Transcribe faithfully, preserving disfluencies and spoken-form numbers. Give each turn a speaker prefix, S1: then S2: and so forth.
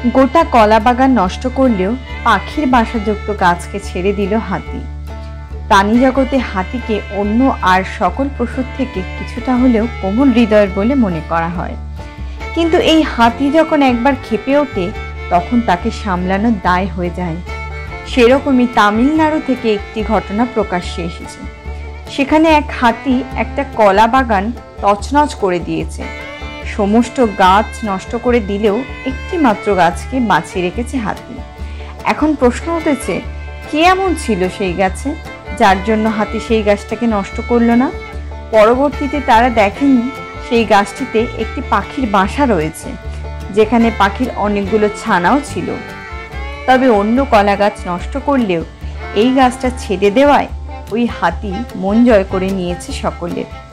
S1: গোটা কলা বাগান নষ্ট করলেও পাখির বাসাযুক্ত গাছকে ছেড়ে দিল হাতি। প্রাণী জগতে হাতিকে অন্য আর সকল পশুর থেকে কিছুটা হলেও কোমল হৃদয়ের বলে মনে করা হয়। কিন্তু এই হাতি যখন একবার ক্ষেপে ওঠে তখন তাকে সামলানোর দায় হয়ে যায়। সেরকমই তামিলনাড়ু থেকে একটি ঘটনা প্রকাশ্যে এসেছে। সেখানে এক হাতি একটা কলা বাগান তছনছ করে দিয়েছে। সমস্ত গাছ নষ্ট করে দিলেও একটি মাত্র গাছকে বাঁচিয়ে রেখেছে হাতি। এখন প্রশ্ন উঠেছে, কে এমন ছিল সেই গাছে যার জন্য হাতি সেই গাছটাকে নষ্ট করলো না? পরবর্তীতে তারা দেখেনি সেই গাছটিতে একটি পাখির বাসা রয়েছে, যেখানে পাখির অনেকগুলো ছানাও ছিল। তবে অন্য কলা গাছ নষ্ট করলেও এই গাছটা ছেড়ে দেওয়ায় ওই হাতি মন জয় করে নিয়েছে সকলের।